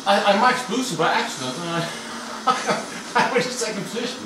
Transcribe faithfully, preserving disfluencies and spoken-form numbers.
I, I max boosted by accident and I, I was in second position.